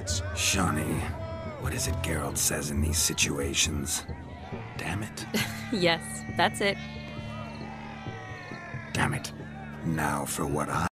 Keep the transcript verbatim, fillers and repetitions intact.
coordinates. Shawnee, what is it Geralt says in these situations? Damn it. Yes, that's it. Damn it. Now for what I...